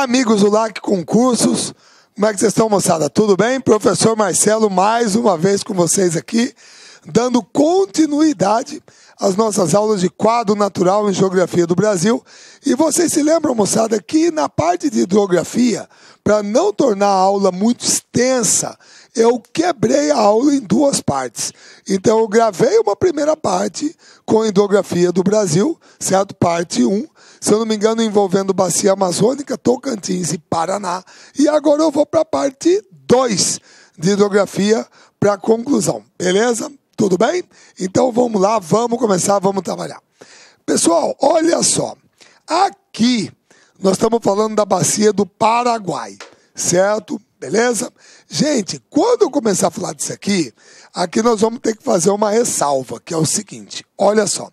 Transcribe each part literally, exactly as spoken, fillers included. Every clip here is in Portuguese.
Amigos do L A C Concursos, como é que vocês estão, moçada? Tudo bem? Professor Marcelo, mais uma vez com vocês aqui, dando continuidade às nossas aulas de quadro natural em Geografia do Brasil. E vocês se lembram, moçada, que na parte de hidrografia, para não tornar a aula muito extensa, eu quebrei a aula em duas partes. Então, eu gravei uma primeira parte com hidrografia do Brasil, certo? Parte um. Se eu não me engano, envolvendo Bacia Amazônica, Tocantins e Paraná. E agora eu vou para a parte dois de hidrografia para a conclusão. Beleza? Tudo bem? Então vamos lá, vamos começar, vamos trabalhar. Pessoal, olha só. Aqui nós estamos falando da Bacia do Paraguai, certo? Beleza? Gente, quando eu começar a falar disso aqui, aqui nós vamos ter que fazer uma ressalva, que é o seguinte. Olha só.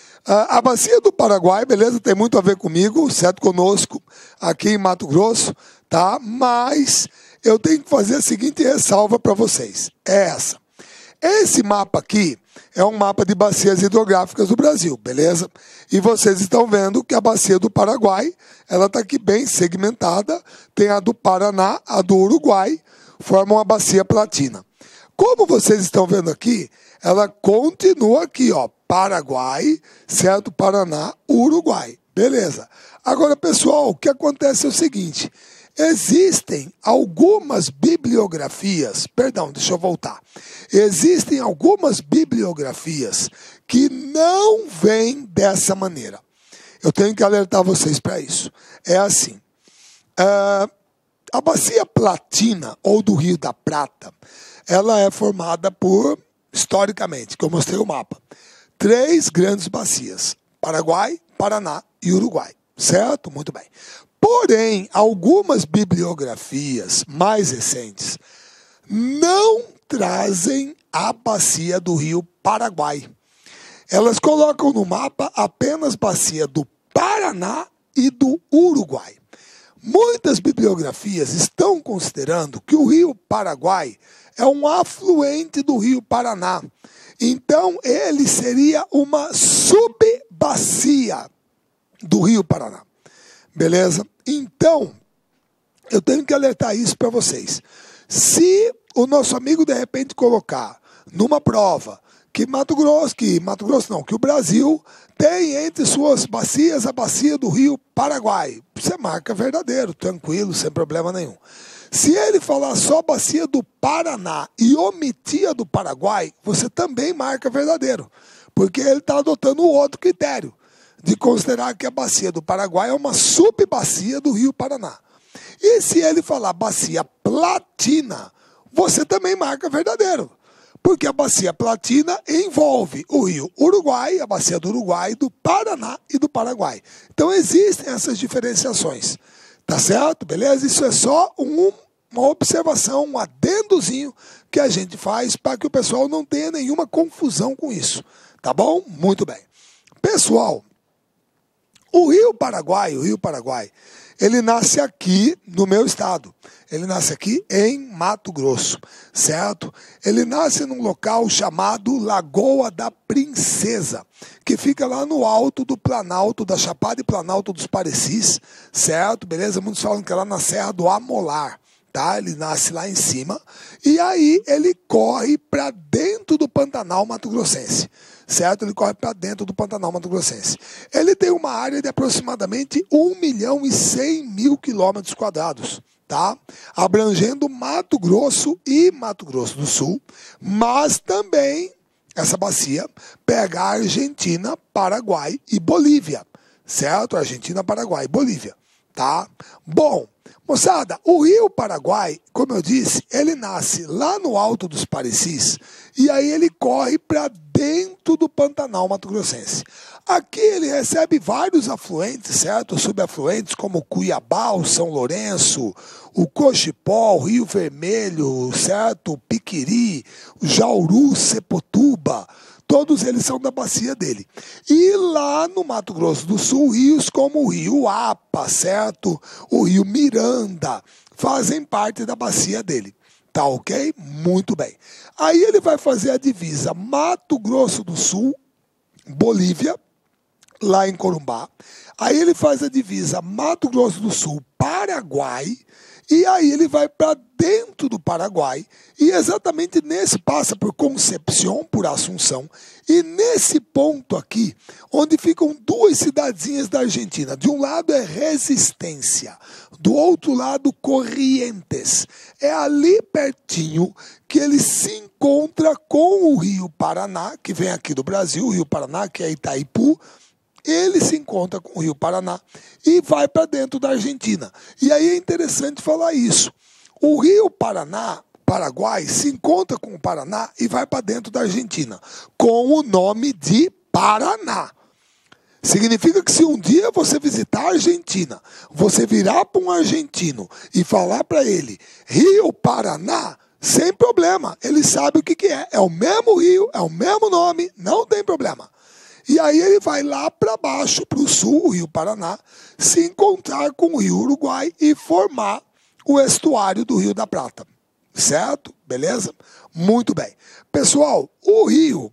A Bacia do Paraguai, beleza, tem muito a ver comigo, certo? Conosco, aqui em Mato Grosso, tá? Mas eu tenho que fazer a seguinte ressalva para vocês. É essa. Esse mapa aqui é um mapa de bacias hidrográficas do Brasil, beleza? E vocês estão vendo que a Bacia do Paraguai, ela está aqui bem segmentada. Tem a do Paraná, a do Uruguai, formam a Bacia Platina. Como vocês estão vendo aqui, ela continua aqui, ó. Paraguai, certo? Paraná, Uruguai. Beleza. Agora, pessoal, o que acontece é o seguinte. Existem algumas bibliografias, perdão, deixa eu voltar. Existem algumas bibliografias que não vêm dessa maneira. Eu tenho que alertar vocês para isso. É assim. Uh, a Bacia Platina, ou do Rio da Prata, ela é formada por, historicamente, que eu mostrei o mapa, três grandes bacias, Paraguai, Paraná e Uruguai, certo? Muito bem. Porém, algumas bibliografias mais recentes não trazem a bacia do Rio Paraguai. Elas colocam no mapa apenas bacia do Paraná e do Uruguai. Muitas bibliografias estão considerando que o Rio Paraguai é um afluente do Rio Paraná. Então, ele seria uma subbacia do Rio Paraná. Beleza? Então, eu tenho que alertar isso para vocês. Se o nosso amigo, de repente, colocar numa prova que Mato Grosso, que Mato Grosso não, que o Brasil tem entre suas bacias a bacia do Rio Paraguai, você marca verdadeiro, tranquilo, sem problema nenhum. Se ele falar só a bacia do Paraná e omitir a do Paraguai, você também marca verdadeiro, porque ele está adotando o outro critério, de considerar que a bacia do Paraguai é uma subbacia do Rio Paraná. E se ele falar bacia platina, você também marca verdadeiro, porque a bacia platina envolve o Rio Uruguai, a bacia do Uruguai, do Paraná e do Paraguai. Então existem essas diferenciações. Tá certo? Beleza? Isso é só um, uma observação, um adendozinho que a gente faz para que o pessoal não tenha nenhuma confusão com isso. Tá bom? Muito bem. Pessoal, o Rio Paraguai, o Rio Paraguai, ele nasce aqui no meu estado. Ele nasce aqui em Mato Grosso, certo? Ele nasce num local chamado Lagoa da Princesa, que fica lá no alto do Planalto, da Chapada e Planalto dos Parecis, certo? Beleza? Muitos falam que é lá na Serra do Amolar, tá? Ele nasce lá em cima e aí ele corre para dentro do Pantanal Mato Grossense, certo? Ele corre para dentro do Pantanal Mato Grossense. Ele tem uma área de aproximadamente um milhão e cem mil quilômetros quadrados, tá? Abrangendo Mato Grosso e Mato Grosso do Sul, mas também essa bacia pega a Argentina, Paraguai e Bolívia, certo? Argentina, Paraguai e Bolívia, tá? Bom, moçada, o Rio Paraguai, como eu disse, ele nasce lá no alto dos Parecis e aí ele corre para dentro do Pantanal Mato Grossense. Aqui ele recebe vários afluentes, certo? Subafluentes como Cuiabá, o São Lourenço, o Cochipó, o Rio Vermelho, certo? O Piquiri, o Jauru, Sepotuba, todos eles são da bacia dele. E lá no Mato Grosso do Sul, rios como o Rio Apa, certo? O Rio Miranda, fazem parte da bacia dele. Tá ok? Muito bem. Aí ele vai fazer a divisa Mato Grosso do Sul, Bolívia, lá em Corumbá. Aí ele faz a divisa Mato Grosso do Sul, Paraguai, e aí ele vai para dentro do Paraguai, e exatamente nesse, passa por Concepción, por Assunção, e nesse ponto aqui, onde ficam duas cidadezinhas da Argentina. De um lado é Resistência, do outro lado Corrientes. É ali pertinho que ele se encontra com o Rio Paraná, que vem aqui do Brasil, o Rio Paraná, que é Itaipu. Ele se encontra com o Rio Paraná e vai para dentro da Argentina. E aí é interessante falar isso. O Rio Paraná, Paraguai, se encontra com o Paraná e vai para dentro da Argentina, com o nome de Paraná. Significa que se um dia você visitar a Argentina, você virar para um argentino e falar para ele, Rio Paraná, sem problema, ele sabe o que, que é. É o mesmo rio, é o mesmo nome, não tem problema. E aí ele vai lá para baixo, para o sul, o Rio Paraná, se encontrar com o Rio Uruguai e formar o estuário do Rio da Prata. Certo? Beleza? Muito bem. Pessoal, o Rio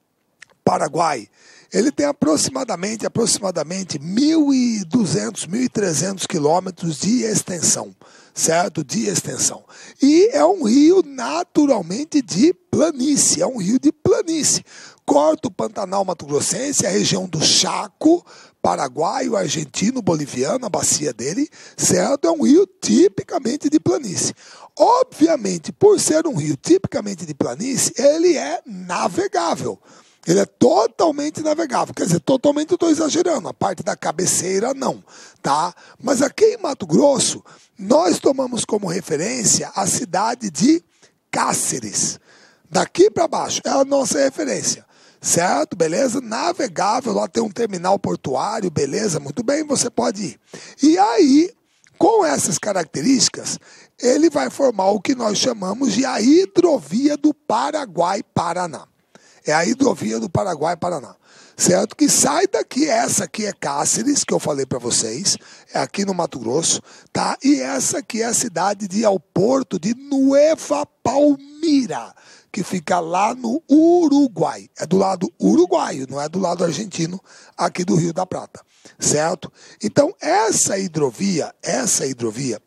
Paraguai, ele tem aproximadamente, aproximadamente mil e duzentos, mil e trezentos quilômetros de extensão, certo? De extensão. E é um rio naturalmente de planície, é um rio de planície. Corta o Pantanal Mato Grossense, a região do Chaco, paraguaio, argentino, boliviano, a bacia dele, certo? É um rio tipicamente de planície. Obviamente, por ser um rio tipicamente de planície, ele é navegável. Ele é totalmente navegável. Quer dizer, totalmente eu estou exagerando. A parte da cabeceira, não. Tá? Mas aqui em Mato Grosso, nós tomamos como referência a cidade de Cáceres. Daqui para baixo é a nossa referência. Certo? Beleza? Navegável. Lá tem um terminal portuário. Beleza? Muito bem, você pode ir. E aí, com essas características, ele vai formar o que nós chamamos de a hidrovia do Paraguai-Paraná. É a hidrovia do Paraguai-Paraná, certo? Que sai daqui, essa aqui é Cáceres, que eu falei para vocês, é aqui no Mato Grosso, tá? E essa aqui é a cidade de ao porto de Nueva Palmira, que fica lá no Uruguai. É do lado uruguaio, não é do lado argentino, aqui do Rio da Prata, certo? Então, essa hidrovia, essa hidrovia,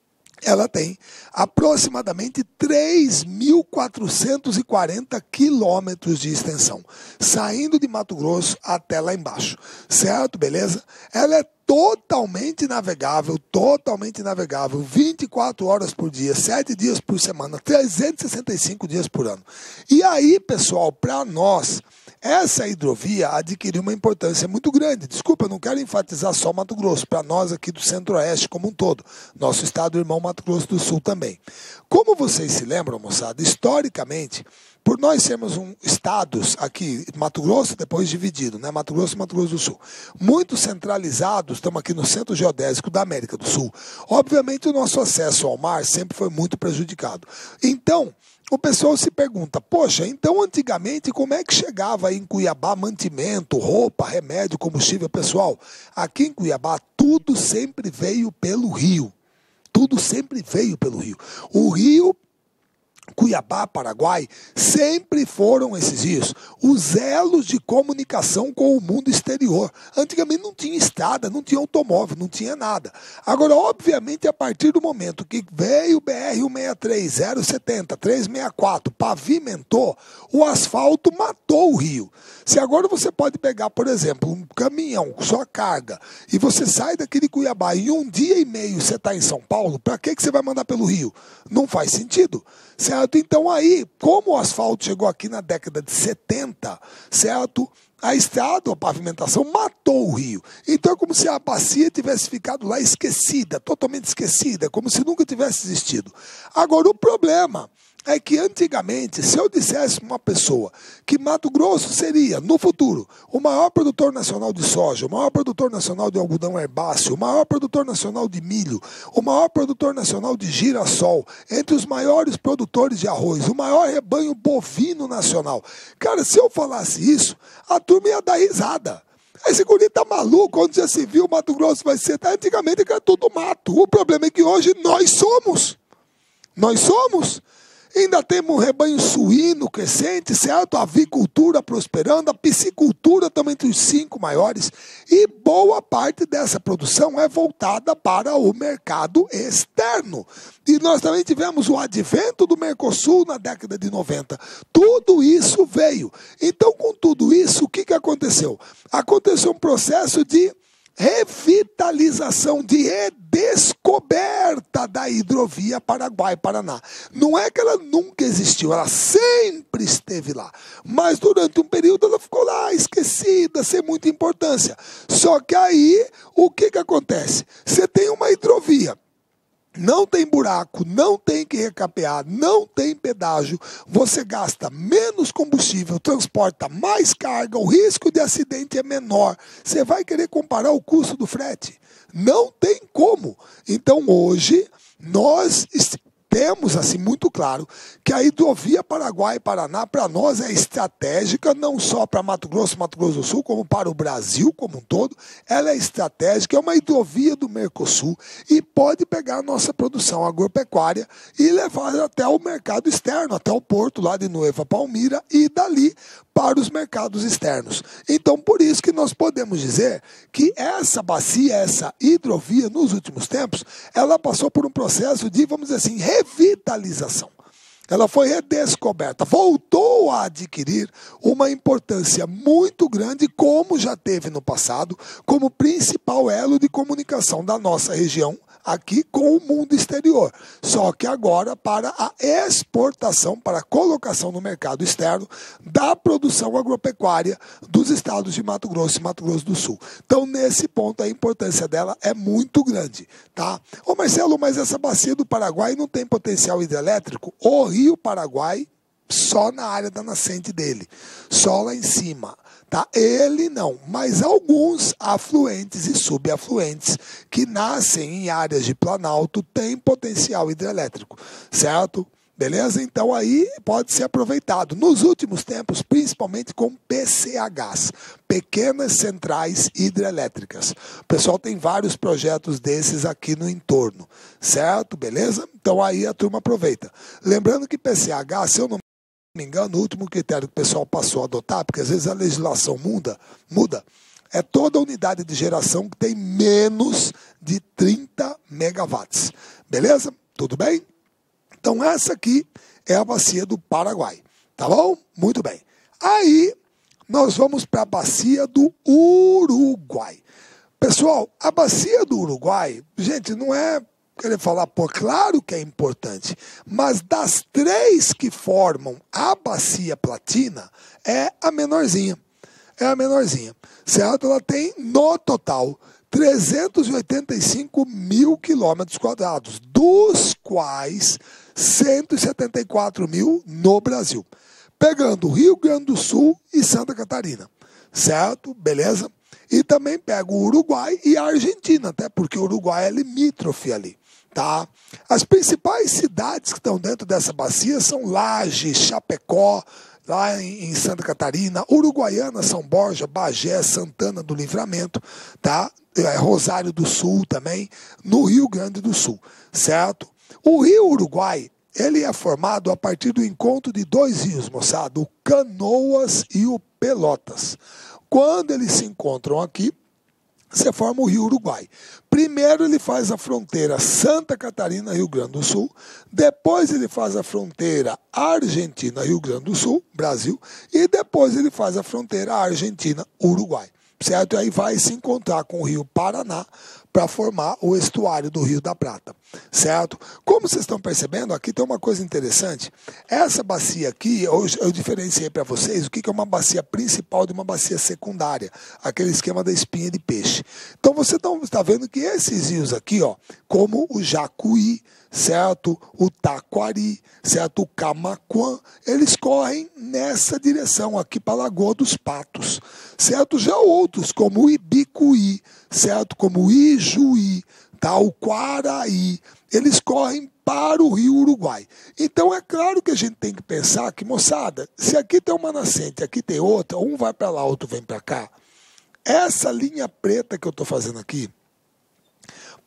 ela tem aproximadamente três mil quatrocentos e quarenta quilômetros de extensão, saindo de Mato Grosso até lá embaixo, certo? Beleza? Ela é totalmente navegável, totalmente navegável, vinte e quatro horas por dia, sete dias por semana, trezentos e sessenta e cinco dias por ano. E aí, pessoal, para nós, essa hidrovia adquiriu uma importância muito grande. Desculpa, eu não quero enfatizar só Mato Grosso, para nós aqui do Centro-Oeste como um todo, nosso estado irmão Mato Grosso do Sul também. Como vocês se lembram, moçada, historicamente, por nós sermos um estados aqui, Mato Grosso, depois dividido, né? Mato Grosso e Mato Grosso do Sul, muito centralizados, estamos aqui no centro geodésico da América do Sul. Obviamente, o nosso acesso ao mar sempre foi muito prejudicado. Então, o pessoal se pergunta, poxa, então antigamente como é que chegava aí em Cuiabá mantimento, roupa, remédio, combustível? Pessoal, aqui em Cuiabá tudo sempre veio pelo rio. Tudo sempre veio pelo rio. O rio Cuiabá, Paraguai, sempre foram esses rios os elos de comunicação com o mundo exterior. Antigamente não tinha estrada, não tinha automóvel, não tinha nada. Agora, obviamente, a partir do momento que veio o B R cento e sessenta e três, zero setenta, trezentos e sessenta e quatro, pavimentou, o asfalto matou o rio. Se agora você pode pegar, por exemplo, um caminhão com sua carga e você sai daqui de Cuiabá e em um dia e meio você está em São Paulo, para que que você vai mandar pelo rio? Não faz sentido. Certo? Então aí, como o asfalto chegou aqui na década de setenta, certo? A estrada, a pavimentação matou o rio. Então é como se a bacia tivesse ficado lá esquecida, totalmente esquecida, como se nunca tivesse existido. Agora o problema é que antigamente, se eu dissesse para uma pessoa que Mato Grosso seria, no futuro, o maior produtor nacional de soja, o maior produtor nacional de algodão herbáceo, o maior produtor nacional de milho, o maior produtor nacional de girassol, entre os maiores produtores de arroz, o maior rebanho bovino nacional. Cara, se eu falasse isso, a turma ia dar risada. Esse guri tá maluco, onde já se viu, Mato Grosso vai ser. Antigamente era tudo mato. O problema é que hoje nós somos. Nós somos. Ainda temos um rebanho suíno crescente, certo? A avicultura prosperando, a piscicultura também entre os cinco maiores. E boa parte dessa produção é voltada para o mercado externo. E nós também tivemos o advento do Mercosul na década de noventa. Tudo isso veio. Então, com tudo isso, o que, que aconteceu? Aconteceu um processo de revitalização, de redescoberta da hidrovia Paraguai-Paraná. Não é que ela nunca existiu, ela sempre esteve lá. Mas durante um período ela ficou lá, esquecida, sem muita importância. Só que aí, o que, que acontece? Você tem uma hidrovia. Não tem buraco, não tem que recapear, não tem pedágio, você gasta menos combustível, transporta mais carga, o risco de acidente é menor. Você vai querer comparar o custo do frete? Não tem como. Então hoje nós temos assim muito claro que a hidrovia Paraguai-Paraná para nós é estratégica, não só para Mato Grosso, Mato Grosso do Sul, como para o Brasil como um todo. Ela é estratégica, é uma hidrovia do Mercosul e pode pegar a nossa produção agropecuária e levar até o mercado externo, até o porto lá de Nueva Palmira e dali para os mercados externos. Então, por isso que nós podemos dizer que essa bacia, essa hidrovia, nos últimos tempos, ela passou por um processo de, vamos dizer assim, revitalização. Ela foi redescoberta, voltou a adquirir uma importância muito grande, como já teve no passado, como principal elo de comunicação da nossa região, aqui com o mundo exterior. Só que agora para a exportação, para a colocação no mercado externo da produção agropecuária dos estados de Mato Grosso e Mato Grosso do Sul. Então, nesse ponto, a importância dela é muito grande, tá? Ô Marcelo, mas essa bacia do Paraguai não tem potencial hidrelétrico? O Rio Paraguai, só na área da nascente dele, só lá em cima. Tá? Ele não, mas alguns afluentes e subafluentes que nascem em áreas de planalto têm potencial hidrelétrico, certo? Beleza? Então aí pode ser aproveitado. Nos últimos tempos, principalmente com P C Hs, pequenas centrais hidrelétricas. O pessoal tem vários projetos desses aqui no entorno, certo? Beleza? Então aí a turma aproveita. Lembrando que P C H, se eu não me engano, o último critério que o pessoal passou a adotar, porque às vezes a legislação muda, muda, é toda unidade de geração que tem menos de trinta megawatts. Beleza? Tudo bem? Então essa aqui é a bacia do Paraguai. Tá bom? Muito bem. Aí nós vamos para a bacia do Uruguai. Pessoal, a bacia do Uruguai, gente, não é querer falar, pô, claro que é importante, mas das três que formam a bacia platina, é a menorzinha. É a menorzinha, certo? Ela tem, no total, trezentos e oitenta e cinco mil quilômetros quadrados, dos quais cento e setenta e quatro mil no Brasil. Pegando Rio Grande do Sul e Santa Catarina, certo? Beleza? E também pega o Uruguai e a Argentina, até porque o Uruguai é limítrofe ali. Tá? As principais cidades que estão dentro dessa bacia são Lages, Chapecó, lá em Santa Catarina, Uruguaiana, São Borja, Bagé, Santana do Livramento, tá? Rosário do Sul também, no Rio Grande do Sul, certo? O Rio Uruguai, ele é formado a partir do encontro de dois rios, moçada, o Canoas e o Pelotas. Quando eles se encontram aqui, você forma o Rio Uruguai. Primeiro ele faz a fronteira Santa Catarina, Rio Grande do Sul. Depois ele faz a fronteira Argentina, Rio Grande do Sul, Brasil. E depois ele faz a fronteira Argentina, Uruguai. Certo? E aí vai se encontrar com o Rio Paraná para formar o estuário do Rio da Prata. Certo? Como vocês estão percebendo, aqui tem uma coisa interessante. Essa bacia aqui, eu, eu diferenciei para vocês o que é uma bacia principal de uma bacia secundária. Aquele esquema da espinha de peixe. Então você está vendo que esses rios aqui, ó, como o Jacuí, certo? O Taquari, certo? O Camaquã, eles correm nessa direção aqui para a Lagoa dos Patos, certo? Já outros, como o Ibicuí, certo? Como o Ijuí, tá? O Quaraí, eles correm para o Rio Uruguai. Então é claro que a gente tem que pensar que, moçada, se aqui tem uma nascente, aqui tem outra, um vai para lá, outro vem para cá, essa linha preta que eu estou fazendo aqui,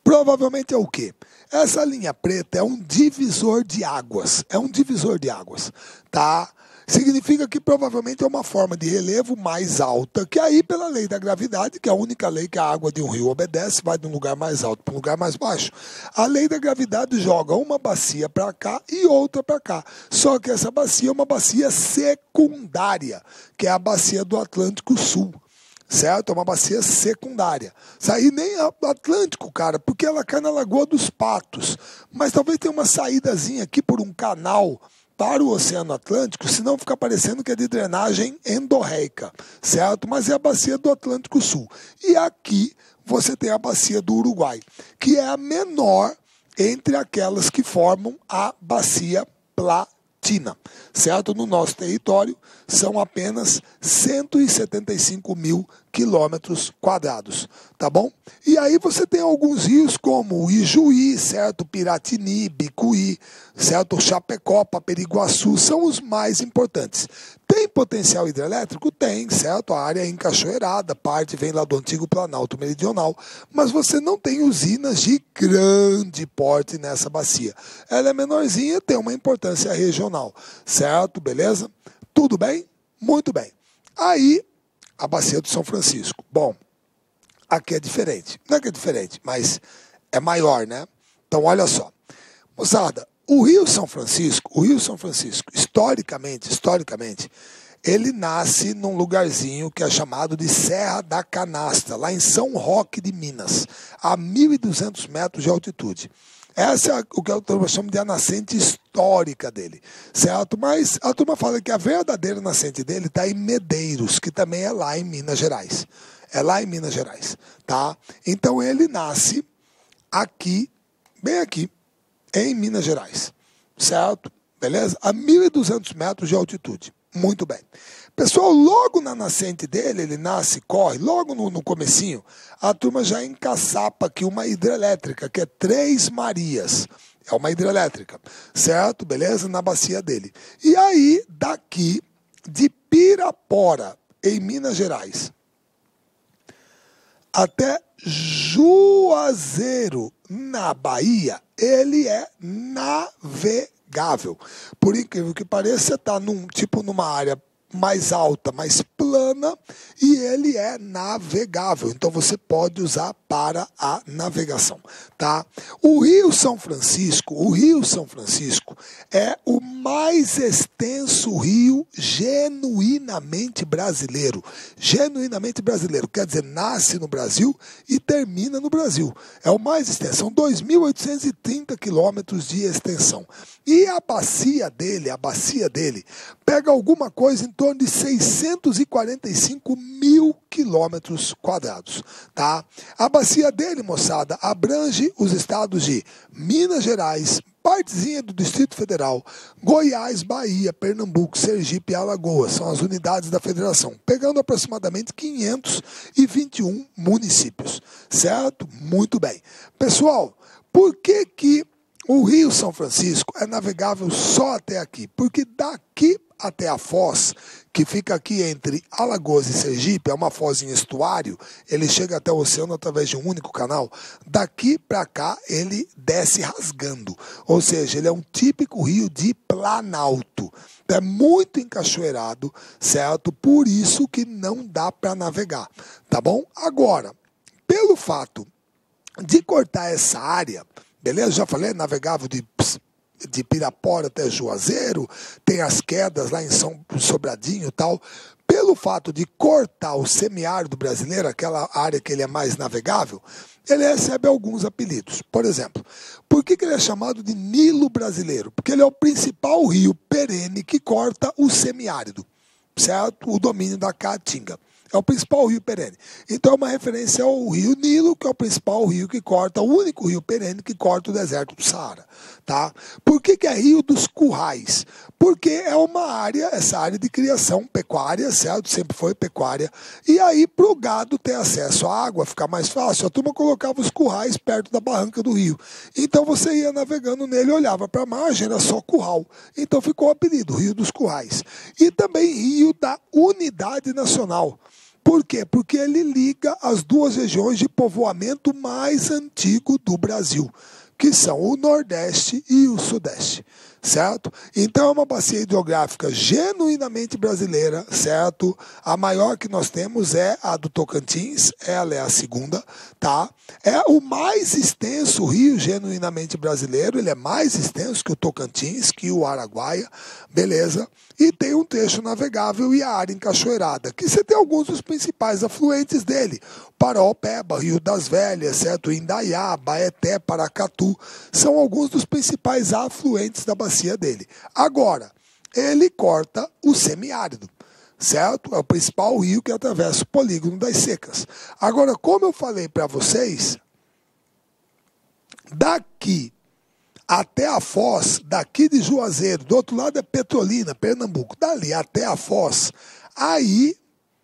Provavelmente é o quê? Essa linha preta é um divisor de águas. É um divisor de águas, tá? Significa que provavelmente é uma forma de relevo mais alta, que aí pela lei da gravidade, que é a única lei que a água de um rio obedece, vai de um lugar mais alto para um lugar mais baixo. A lei da gravidade joga uma bacia para cá e outra para cá. Só que essa bacia é uma bacia secundária, que é a bacia do Atlântico Sul. Certo? É uma bacia secundária. Isso aí nem é Atlântico, cara, porque ela cai na Lagoa dos Patos. Mas talvez tenha uma saídazinha aqui por um canal para o Oceano Atlântico, senão fica parecendo que é de drenagem endorreica, certo? Mas é a bacia do Atlântico Sul. E aqui você tem a bacia do Uruguai, que é a menor entre aquelas que formam a bacia Platina, certo? No nosso território são apenas cento e setenta e cinco mil quilômetros quadrados, tá bom? E aí você tem alguns rios como o Ijuí, certo? Piratini, Bicuí, certo? Chapecó, Paperiguaçu, são os mais importantes. Tem potencial hidrelétrico? Tem, certo? A área é encachoeirada, parte vem lá do antigo Planalto Meridional, mas você não tem usinas de grande porte nessa bacia. Ela é menorzinha, tem uma importância regional, certo? Beleza? Tudo bem? Muito bem. Aí, a bacia do São Francisco. Bom, aqui é diferente. Não é que é diferente, mas é maior, né? Então, olha só. Moçada, o Rio São Francisco, o Rio São Francisco, historicamente, historicamente, ele nasce num lugarzinho que é chamado de Serra da Canastra, lá em São Roque de Minas, a mil e duzentos metros de altitude. Essa é o que eu chamo de a nascente histórica dele, certo? Mas a turma fala que a verdadeira nascente dele está em Medeiros, que também é lá em Minas Gerais. É lá em Minas Gerais, tá? Então ele nasce aqui, bem aqui, em Minas Gerais, certo? Beleza? A mil e duzentos metros de altitude. Muito bem. Pessoal, logo na nascente dele, ele nasce, corre, logo no, no comecinho, a turma já encaçapa aqui uma hidrelétrica, que é Três Marias. É uma hidrelétrica, certo? Beleza? Na bacia dele. E aí, daqui, de Pirapora, em Minas Gerais, até Juazeiro, na Bahia, ele é navegável. Por incrível que pareça, você está num, tipo numa área mais alta, mais plana, e ele é navegável. Então você pode usar para a navegação, tá? O Rio São Francisco, o Rio São Francisco é o mais extenso rio genuinamente brasileiro. Genuinamente brasileiro, quer dizer, nasce no Brasil e termina no Brasil. É o mais extenso, são dois mil oitocentos e trinta quilômetros de extensão. E a bacia dele, a bacia dele, pega alguma coisa em torno de seiscentos e quarenta e cinco mil quilômetros quadrados, tá? A bacia dele, moçada, abrange os estados de Minas Gerais, partezinha do Distrito Federal, Goiás, Bahia, Pernambuco, Sergipe e Alagoas, são as unidades da federação, pegando aproximadamente quinhentos e vinte e um municípios, certo? Muito bem. Pessoal, por que que o Rio São Francisco é navegável só até aqui? Porque daqui até a foz, que fica aqui entre Alagoas e Sergipe, é uma foz em estuário, ele chega até o oceano através de um único canal, daqui para cá ele desce rasgando, ou seja, ele é um típico rio de planalto, é muito encachoeirado, certo? Por isso que não dá para navegar, tá bom? Agora, pelo fato de cortar essa área, beleza? Já falei, é navegável de de Pirapora até Juazeiro, tem as quedas lá em São Sobradinho e tal. Pelo fato de cortar o semiárido brasileiro, aquela área que ele é mais navegável, ele recebe alguns apelidos. Por exemplo, por que que ele é chamado de Nilo brasileiro? Porque ele é o principal rio perene que corta o semiárido, certo? O domínio da Caatinga. É o principal rio perene. Então é uma referência ao rio Nilo, que é o principal rio que corta, o único rio perene que corta o deserto do Saara. Tá? Por que que é Rio dos Currais? Porque é uma área, essa área de criação pecuária, certo? Sempre foi pecuária. E aí, para o gado ter acesso à água, ficar mais fácil, a turma colocava os currais perto da barranca do rio. Então você ia navegando nele, olhava para a margem, era só curral. Então ficou o apelido, Rio dos Currais. E também Rio da Unidade Nacional. Por quê? Porque ele liga as duas regiões de povoamento mais antigo do Brasil, que são o Nordeste e o Sudeste, certo? Então é uma bacia hidrográfica genuinamente brasileira, certo? A maior que nós temos é a do Tocantins, ela é a segunda, tá? É o mais extenso rio genuinamente brasileiro, ele é mais extenso que o Tocantins, que o Araguaia, beleza? E tem um trecho navegável e a área encachoeirada, que você tem alguns dos principais afluentes dele. Paraopeba, Rio das Velhas, certo? Indaiá, Baeté, Paracatu, são alguns dos principais afluentes da bacia dele. Agora, ele corta o semiárido, certo? É o principal rio que atravessa o polígono das secas. Agora, como eu falei para vocês, daqui até a Foz, daqui de Juazeiro, do outro lado é Petrolina, Pernambuco, dali até a Foz, aí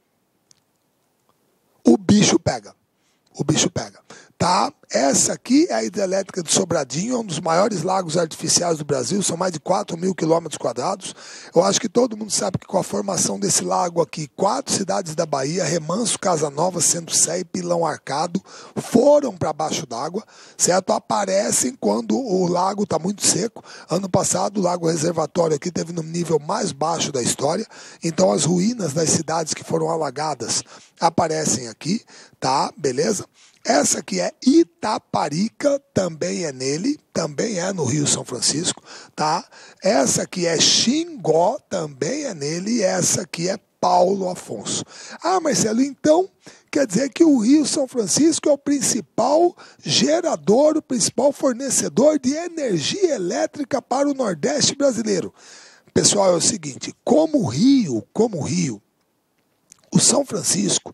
o bicho pega, o bicho pega, tá? Essa aqui é a hidrelétrica de Sobradinho, é um dos maiores lagos artificiais do Brasil, são mais de quatro mil quilômetros quadrados. Eu acho que todo mundo sabe que com a formação desse lago aqui, quatro cidades da Bahia, Remanso, Casa Nova, Centro-Sé e Pilão Arcado, foram para baixo d'água, certo? Aparecem quando o lago está muito seco. Ano passado, o lago reservatório aqui teve no nível mais baixo da história, então as ruínas das cidades que foram alagadas aparecem aqui, tá? Beleza? Essa aqui é Itaparica, também é nele, também é no Rio São Francisco, tá? Essa aqui é Xingó, também é nele, e essa aqui é Paulo Afonso. Ah, Marcelo, então quer dizer que o Rio São Francisco é o principal gerador, o principal fornecedor de energia elétrica para o Nordeste brasileiro. Pessoal, é o seguinte, como rio, como rio, o São Francisco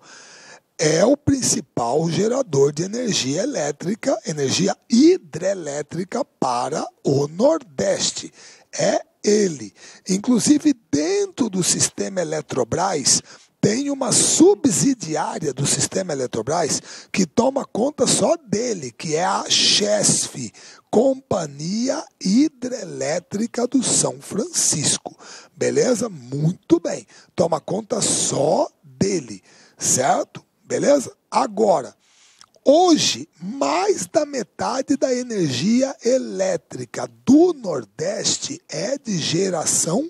é o principal gerador de energia elétrica, energia hidrelétrica para o Nordeste. É ele. Inclusive, dentro do sistema Eletrobras, tem uma subsidiária do sistema Eletrobras que toma conta só dele, que é a Chesf, Companhia Hidrelétrica do São Francisco. Beleza? Muito bem. Toma conta só dele, certo? Beleza? Agora, hoje, mais da metade da energia elétrica do Nordeste é de geração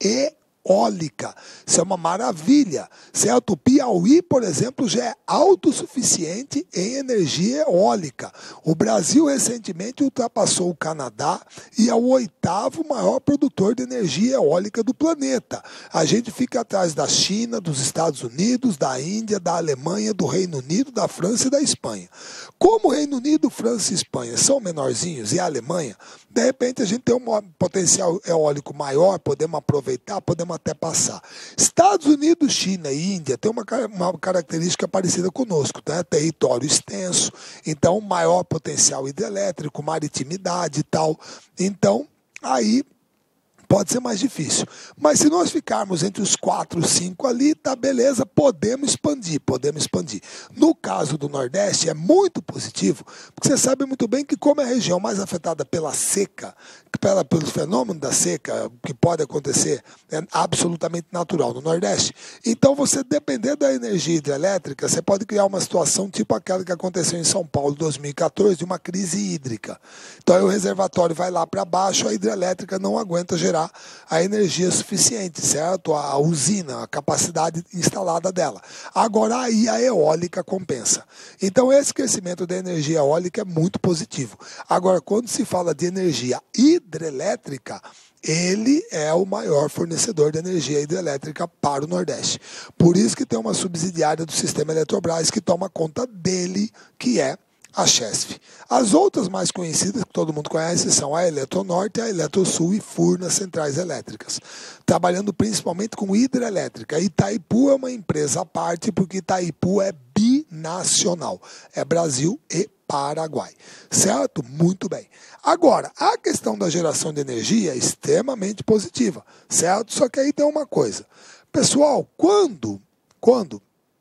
eólica. Isso é uma maravilha, certo? O Piauí, por exemplo, já é autossuficiente em energia eólica. O Brasil recentemente ultrapassou o Canadá e é o oitavo maior produtor de energia eólica do planeta. A gente fica atrás da China, dos Estados Unidos, da Índia, da Alemanha, do Reino Unido, da França e da Espanha. Como o Reino Unido, França e Espanha são menorzinhos e a Alemanha, de repente a gente tem um potencial eólico maior, podemos aproveitar, podemos até passar. Estados Unidos, China e Índia têm uma, uma característica parecida conosco, né? Território extenso, então maior potencial hidrelétrico, maritimidade e tal. Então, aí pode ser mais difícil. Mas se nós ficarmos entre os quatro, cinco ali, tá beleza, podemos expandir, podemos expandir. No caso do Nordeste é muito positivo, porque você sabe muito bem que como é a região mais afetada pela seca, pela, pelo fenômeno da seca, que pode acontecer, é absolutamente natural no Nordeste, então você depender da energia hidrelétrica, você pode criar uma situação tipo aquela que aconteceu em São Paulo em dois mil e quatorze, de uma crise hídrica. Então aí o reservatório vai lá para baixo, a hidrelétrica não aguenta gerar a energia suficiente, certo? A usina, a capacidade instalada dela. Agora aí a eólica compensa. Então esse crescimento da energia eólica é muito positivo. Agora, quando se fala de energia hidrelétrica, ele é o maior fornecedor de energia hidrelétrica para o Nordeste. Por isso que tem uma subsidiária do sistema Eletrobras que toma conta dele, que é a Chesf. As outras mais conhecidas, que todo mundo conhece, são a Eletronorte, a Eletrosul e Furnas Centrais Elétricas, trabalhando principalmente com hidrelétrica. Itaipu é uma empresa à parte, porque Itaipu é binacional, é Brasil e Paraguai, certo? Muito bem. Agora, a questão da geração de energia é extremamente positiva, certo? Só que aí tem uma coisa. Pessoal, quando, quando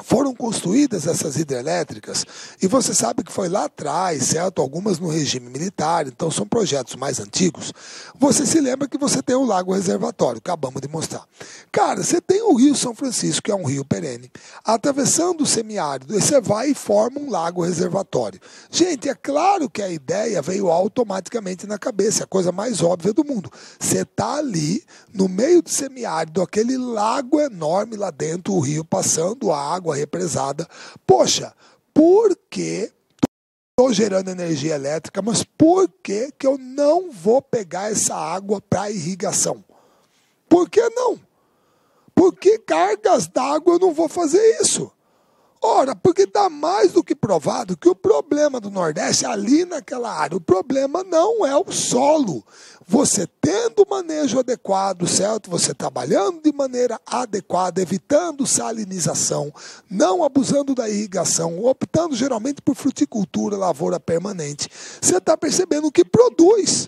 foram construídas essas hidrelétricas, e você sabe que foi lá atrás, certo? Algumas no regime militar, então são projetos mais antigos. Você se lembra que você tem o Lago Reservatório, acabamos de mostrar. Cara, você tem o Rio São Francisco, que é um rio perene, atravessando o semiárido, e você vai e forma um lago reservatório. Gente, é claro que a ideia veio automaticamente na cabeça, é a coisa mais óbvia do mundo. Você está ali, no meio do semiárido, aquele lago enorme lá dentro, o rio passando, a água represada. Poxa, por que estou gerando energia elétrica, mas por que que eu não vou pegar essa água para irrigação? Por que não? Por que cargas d'água eu não vou fazer isso? Ora, porque está mais do que provado que o problema do Nordeste, ali naquela área, o problema não é o solo. Você tendo o manejo adequado, certo? Você trabalhando de maneira adequada, evitando salinização, não abusando da irrigação, optando geralmente por fruticultura, lavoura permanente, você está percebendo que produz.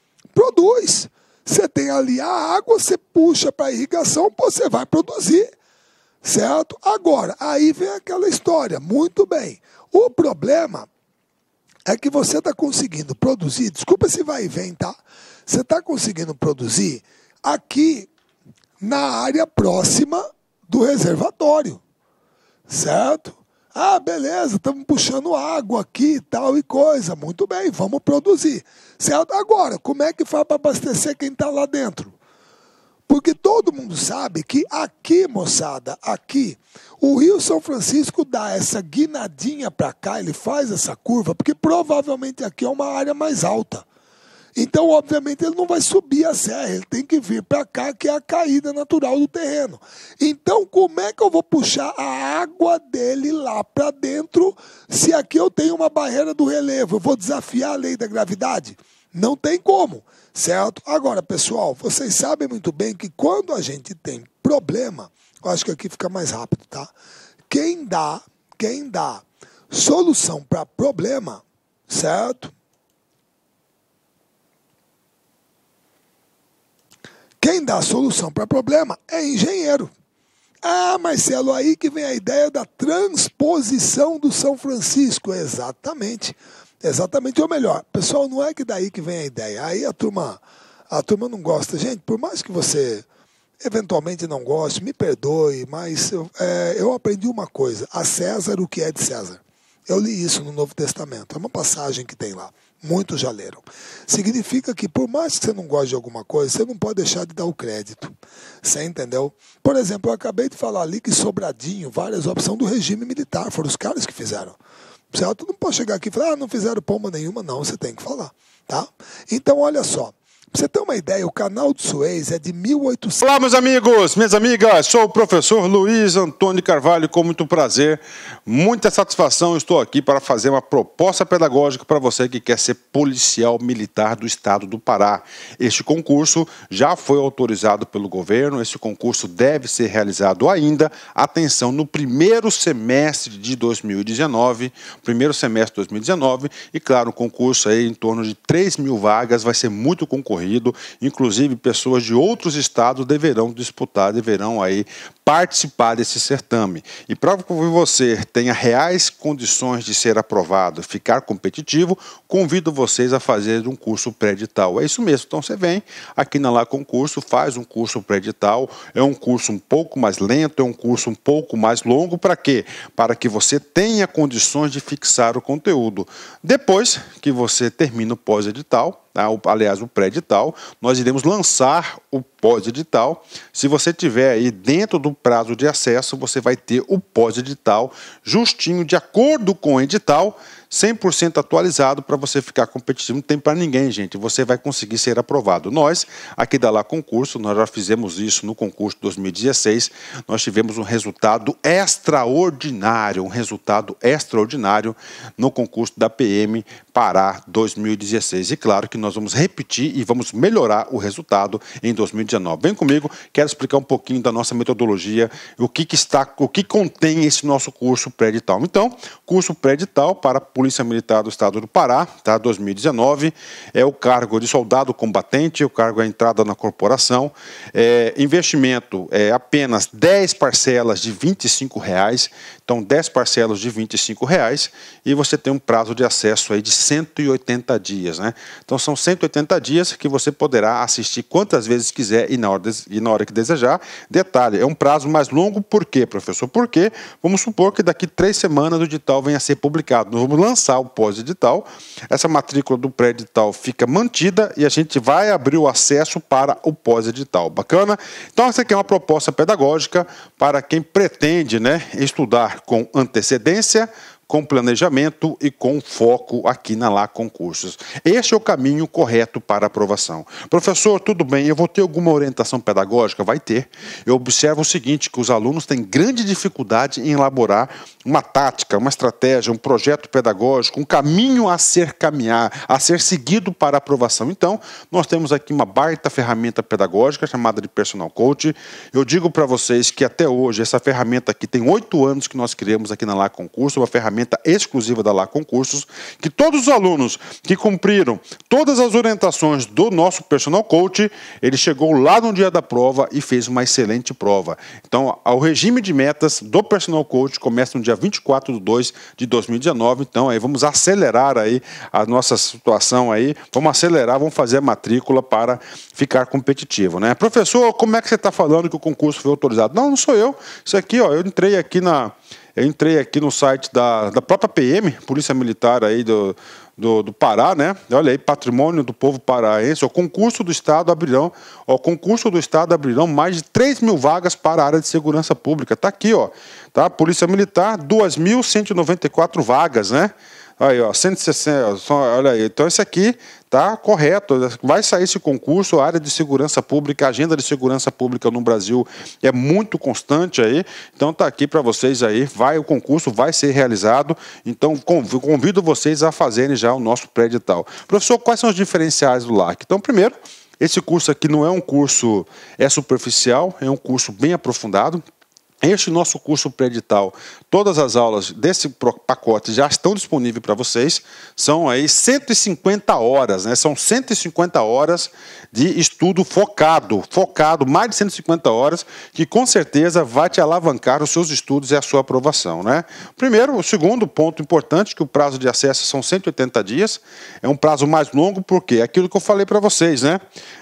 Produz. Você tem ali a água, você puxa para a irrigação, você vai produzir. Certo? Agora, aí vem aquela história. Muito bem. O problema é que você está conseguindo produzir, desculpa se vai e vem, tá? Você está conseguindo produzir aqui na área próxima do reservatório. Certo? Ah, beleza, estamos puxando água aqui e tal e coisa. Muito bem, vamos produzir. Certo? Agora, como é que faz para abastecer quem está lá dentro? Porque todo mundo sabe que aqui, moçada, aqui, o Rio São Francisco dá essa guinadinha para cá, ele faz essa curva, porque provavelmente aqui é uma área mais alta. Então, obviamente, ele não vai subir a serra, ele tem que vir para cá, que é a caída natural do terreno. Então, como é que eu vou puxar a água dele lá para dentro, se aqui eu tenho uma barreira do relevo? Eu vou desafiar a lei da gravidade? Não tem como, certo? Agora, pessoal, vocês sabem muito bem que quando a gente tem problema, eu acho que aqui fica mais rápido, tá? Quem dá, quem dá solução para problema, certo? Quem dá solução para problema é engenheiro. Ah, Marcelo, aí que vem a ideia da transposição do São Francisco. Exatamente. Exatamente, ou melhor, pessoal, não é que daí que vem a ideia. Aí a turma, a turma não gosta. Gente, por mais que você eventualmente não goste, me perdoe, mas eu, é, eu aprendi uma coisa: a César o que é de César. Eu li isso no Novo Testamento, é uma passagem que tem lá. Muitos já leram. Significa que por mais que você não goste de alguma coisa, você não pode deixar de dar o crédito. Você entendeu? Por exemplo, eu acabei de falar ali que Sobradinho, várias opções do regime militar, foram os caras que fizeram. Certo? Não pode chegar aqui e falar, ah, não fizeram pomba nenhuma, não, você tem que falar, tá? Então, olha só, pra você ter uma ideia, o canal de Suez é de mil e oitocentos... Olá, meus amigos, minhas amigas, sou o professor Luiz Antônio Carvalho, com muito prazer, muita satisfação, estou aqui para fazer uma proposta pedagógica para você que quer ser policial militar do estado do Pará. Este concurso já foi autorizado pelo governo, esse concurso deve ser realizado ainda, atenção, no primeiro semestre de dois mil e dezenove, primeiro semestre de dois mil e dezenove, e claro, um concurso aí em torno de três mil vagas, vai ser muito concorrido. Inclusive, pessoas de outros estados deverão disputar, deverão aí participar desse certame. E para que você tenha reais condições de ser aprovado, ficar competitivo, convido vocês a fazer um curso pré-edital. É isso mesmo, então você vem aqui na Lá Concurso, faz um curso pré-edital, é um curso um pouco mais lento, é um curso um pouco mais longo, para quê? Para que você tenha condições de fixar o conteúdo. Depois que você termina o pós-edital, aliás, o pré-edital, nós iremos lançar o pós-edital. Se você tiver aí dentro do prazo de acesso, você vai ter o pós-edital justinho, de acordo com o edital, cem por cento atualizado para você ficar competitivo. Não tem para ninguém, gente. Você vai conseguir ser aprovado. Nós, aqui da Lá Concurso, nós já fizemos isso no concurso de dois mil e dezesseis. Nós tivemos um resultado extraordinário, um resultado extraordinário no concurso da P M Pará dois mil e dezesseis. E claro que nós vamos repetir e vamos melhorar o resultado em dois mil e e dezenove. Vem comigo, quero explicar um pouquinho da nossa metodologia, o que, que está, o que contém esse nosso curso pré-edital. Então, curso pré-edital para a Polícia Militar do Estado do Pará, tá, dois mil e dezenove, é o cargo de soldado combatente, o cargo é a entrada na corporação, é, investimento é apenas dez parcelas de vinte e cinco reais, então dez parcelas de vinte e cinco reais, e você tem um prazo de acesso aí de cento e oitenta dias, né? Então são cento e oitenta dias que você poderá assistir quantas vezes quiser e na hora, de, e na hora que desejar. Detalhe, é um prazo mais longo, por quê, professor? Porque vamos supor que daqui três semanas o edital venha a ser publicado. Nós vamos lançar o pós-edital, essa matrícula do pré-edital fica mantida e a gente vai abrir o acesso para o pós-edital. Bacana? Então essa aqui é uma proposta pedagógica para quem pretende, né, estudar com antecedência, com planejamento e com foco aqui na Lá Concursos. Este é o caminho correto para aprovação. Professor, tudo bem, eu vou ter alguma orientação pedagógica? Vai ter. Eu observo o seguinte, que os alunos têm grande dificuldade em elaborar uma tática, uma estratégia, um projeto pedagógico, um caminho a ser caminhar, a ser seguido para aprovação. Então, nós temos aqui uma baita ferramenta pedagógica chamada de Personal Coach. Eu digo para vocês que até hoje essa ferramenta aqui tem oito anos que nós criamos aqui na Lá Concursos, uma ferramenta exclusiva da Lá Concursos, que todos os alunos que cumpriram todas as orientações do nosso Personal Coach, ele chegou lá no dia da prova e fez uma excelente prova. Então, o regime de metas do Personal Coach começa no dia vinte e quatro de dois de dois mil e dezenove, então aí vamos acelerar aí a nossa situação aí, vamos acelerar, vamos fazer a matrícula para ficar competitivo, né? Professor, como é que você está falando que o concurso foi autorizado? Não, não sou eu, isso aqui, ó, eu entrei aqui na Eu entrei aqui no site da, da própria P M, Polícia Militar aí do, do, do Pará, né? Olha aí, Patrimônio do Povo Paraense, o concurso do Estado abrirão, o concurso do Estado abrirão mais de três mil vagas para a área de segurança pública. Está aqui, ó, tá? Polícia Militar, duas mil cento e noventa e quatro vagas, né? Aí, ó, cento e sessenta, olha aí, então esse aqui tá correto, vai sair esse concurso, a área de segurança pública, a agenda de segurança pública no Brasil é muito constante aí, então tá aqui para vocês aí, vai o concurso, vai ser realizado, então convido vocês a fazerem já o nosso pré-edital. Professor, quais são os diferenciais do L A C? Então, primeiro, esse curso aqui não é um curso é superficial, é um curso bem aprofundado. Este nosso curso pré-edital, todas as aulas desse pacote já estão disponíveis para vocês, são aí cento e cinquenta horas, né? São cento e cinquenta horas de estudo focado, focado, mais de cento e cinquenta horas, que com certeza vai te alavancar os seus estudos e a sua aprovação, né? Primeiro, o segundo ponto importante, que o prazo de acesso são cento e oitenta dias, é um prazo mais longo, porque é aquilo que eu falei para vocês, né?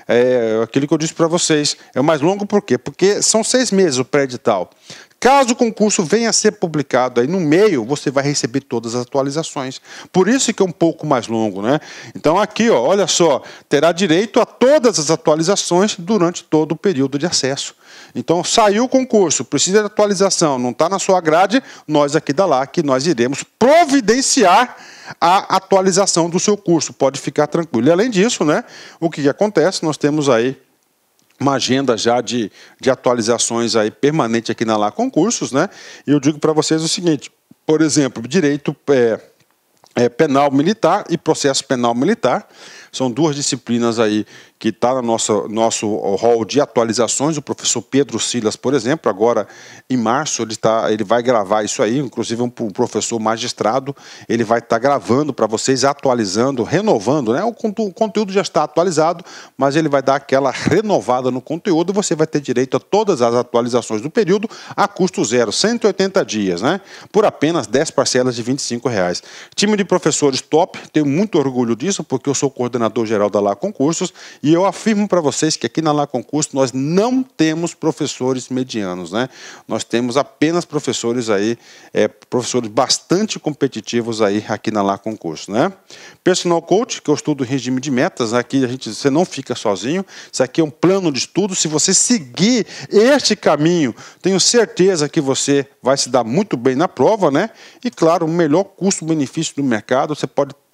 É aquilo que eu disse para vocês, é o mais longo por quê? Porque são seis meses o pré-edital. Caso o concurso venha a ser publicado aí no meio, você vai receber todas as atualizações. Por isso que é um pouco mais longo, né? Então aqui, ó, olha só, terá direito a todas as atualizações durante todo o período de acesso. Então saiu o concurso, precisa de atualização, não está na sua grade, nós aqui da L A C, nós iremos providenciar a atualização do seu curso, pode ficar tranquilo. E além disso, né, o que, que acontece? Nós temos aí uma agenda já de, de atualizações aí permanente aqui na Lá Concursos, né? E eu digo para vocês o seguinte, por exemplo, direito é, é, penal militar e processo penal militar, são duas disciplinas aí que está no nosso, nosso hall de atualizações. O professor Pedro Silas, por exemplo, agora em março, ele, tá, ele vai gravar isso aí, inclusive um professor magistrado, ele vai estar tá gravando para vocês, atualizando, renovando, né? O, o conteúdo já está atualizado, mas ele vai dar aquela renovada no conteúdo e você vai ter direito a todas as atualizações do período a custo zero, cento e oitenta dias, né? Por apenas dez parcelas de vinte e cinco reais. Time de professores top, tenho muito orgulho disso, porque eu sou coordenador geral da Lá Concursos, e eu afirmo para vocês que aqui na Lá Concursos nós não temos professores medianos, né? Nós temos apenas professores aí, é, professores bastante competitivos aí aqui na Lá Concursos, né? Personal Coach, que eu estudo em regime de metas, aqui a gente, você não fica sozinho, isso aqui é um plano de estudo, se você seguir este caminho, tenho certeza que você vai se dar muito bem na prova, né? E claro, o melhor custo-benefício do mercado, você pode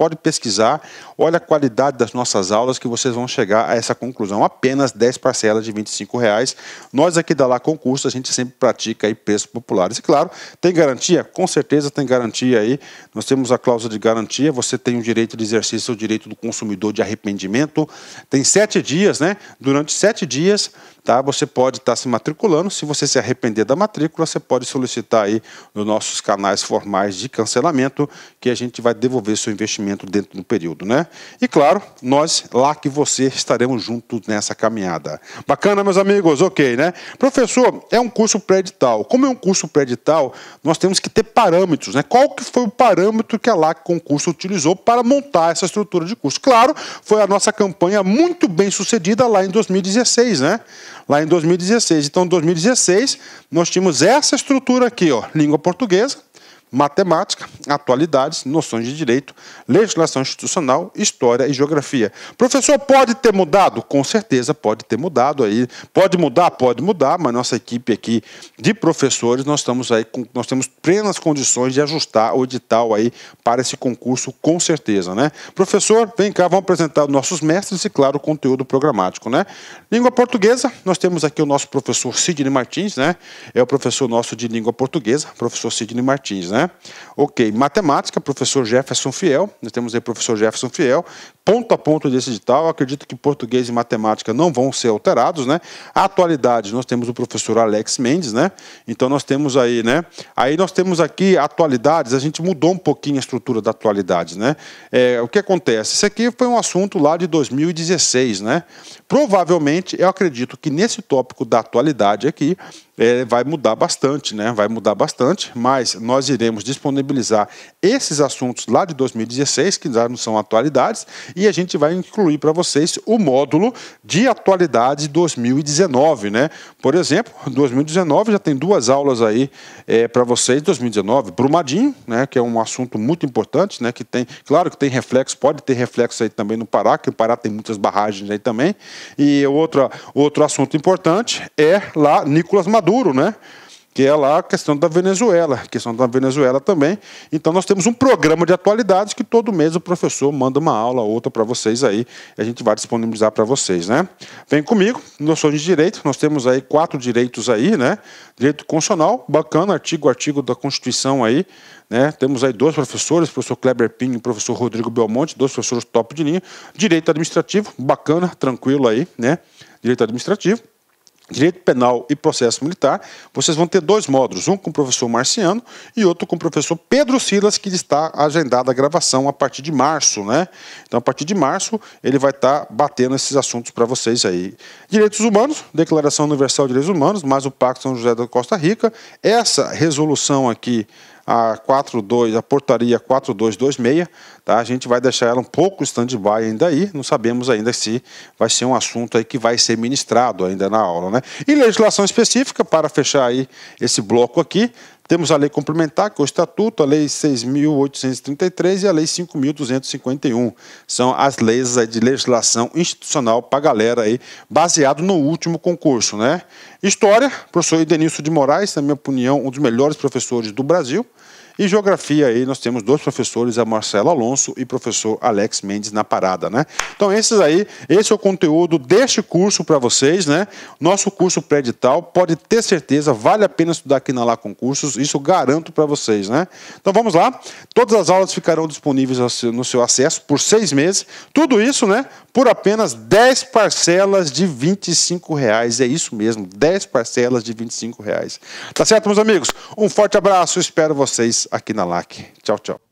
pode pesquisar, olha a qualidade das nossas aulas que vocês vão chegar a essa conclusão. Apenas dez parcelas de vinte e cinco reais. Nós aqui da Lá Concurso, a gente sempre pratica aí preços populares. E claro, tem garantia? Com certeza tem garantia aí. Nós temos a cláusula de garantia, você tem o direito de exercício, o direito do consumidor de arrependimento. Tem sete dias, né? Durante sete dias, tá? Você pode estar se matriculando. Se você se arrepender da matrícula, você pode solicitar aí nos nossos canais formais de cancelamento, que a gente vai devolver seu investimento dentro do período, né? E claro, nós lá que você estaremos juntos nessa caminhada. Bacana, meus amigos? Ok, né? Professor, é um curso pré-edital. Como é um curso pré-edital, nós temos que ter parâmetros, né? Qual que foi o parâmetro que a Lá Concurso utilizou para montar essa estrutura de curso? Claro, foi a nossa campanha muito bem sucedida lá em dois mil e dezesseis, né? Lá em dois mil e dezesseis. Então, em dois mil e dezesseis, nós tínhamos essa estrutura aqui, ó, língua portuguesa, matemática, atualidades, noções de direito, legislação institucional, história e geografia. Professor, pode ter mudado? Com certeza pode ter mudado aí. Pode mudar? Pode mudar, mas nossa equipe aqui de professores, nós estamos aí com, nós temos plenas condições de ajustar o edital aí para esse concurso, com certeza, né? Professor, vem cá, vamos apresentar os nossos mestres e, claro, o conteúdo programático, né? Língua portuguesa, nós temos aqui o nosso professor Sidney Martins, né? É o professor nosso de língua portuguesa, professor Sidney Martins, né? Ok, matemática, professor Jefferson Fiel, nós temos aí o professor Jefferson Fiel, ponto a ponto desse edital. Eu acredito que português e matemática não vão ser alterados, né? A atualidade, nós temos o professor Alex Mendes, né? Então nós temos aí, né? Aí nós temos aqui atualidades, a gente mudou um pouquinho a estrutura da atualidade, né? É, o que acontece? Isso aqui foi um assunto lá de dois mil e dezesseis, né? Provavelmente, eu acredito que nesse tópico da atualidade aqui, É, vai mudar bastante, né? Vai mudar bastante, mas nós iremos disponibilizar esses assuntos lá de dois mil e dezesseis, que já não são atualidades, e a gente vai incluir para vocês o módulo de atualidade dois mil e dezenove, né? Por exemplo, dois mil e dezenove já tem duas aulas aí é, para vocês, dois mil e dezenove, Brumadinho, né? Que é um assunto muito importante, né? Que tem, claro que tem reflexo, pode ter reflexo aí também no Pará, que o Pará tem muitas barragens aí também, e outro, outro assunto importante é lá Nicolás Maduro, né? Que é lá a questão da Venezuela, a questão da Venezuela também. Então nós temos um programa de atualidades que todo mês o professor manda uma aula, outra para vocês aí, e a gente vai disponibilizar para vocês, né? Vem comigo, noções de direito, nós temos aí quatro direitos aí, né? Direito constitucional, bacana, artigo, artigo da Constituição aí, né? Temos aí dois professores, o professor Kleber Pinho e o professor Rodrigo Belmonte, dois professores top de linha. Direito administrativo, bacana, tranquilo aí, né? Direito administrativo. Direito Penal e Processo Militar, vocês vão ter dois módulos, um com o professor Marciano e outro com o professor Pedro Silas, que está agendada a gravação a partir de março, né? Então, a partir de março, ele vai estar batendo esses assuntos para vocês aí. Direitos Humanos, Declaração Universal de Direitos Humanos, mais o Pacto São José da Costa Rica. Essa resolução aqui, a, quatro dois, a portaria quatro dois dois seis, tá? A gente vai deixar ela um pouco stand-by ainda aí, não sabemos ainda se vai ser um assunto aí que vai ser ministrado ainda na aula, né? E legislação específica, para fechar aí esse bloco aqui, temos a lei complementar, que é o Estatuto, a lei seis mil oitocentos e trinta e três e a lei cinco mil duzentos e cinquenta e um. São as leis aí de legislação institucional para a galera aí, baseado no último concurso, né? História, professor Edenilson de Moraes, na minha opinião, um dos melhores professores do Brasil. E geografia aí nós temos dois professores, a Marcelo Alonso e o professor Alex Mendes na parada, né? Então esses aí, esse é o conteúdo deste curso para vocês, né? Nosso curso pré-edital, pode ter certeza, vale a pena estudar aqui na Lá Concursos, isso eu garanto para vocês, né? Então vamos lá, todas as aulas ficarão disponíveis no seu acesso por seis meses, tudo isso, né? Por apenas dez parcelas de vinte e cinco reais, é isso mesmo, dez parcelas de vinte e cinco reais. Tá certo, meus amigos? Um forte abraço, espero vocês aqui na L A C. Tchau, tchau.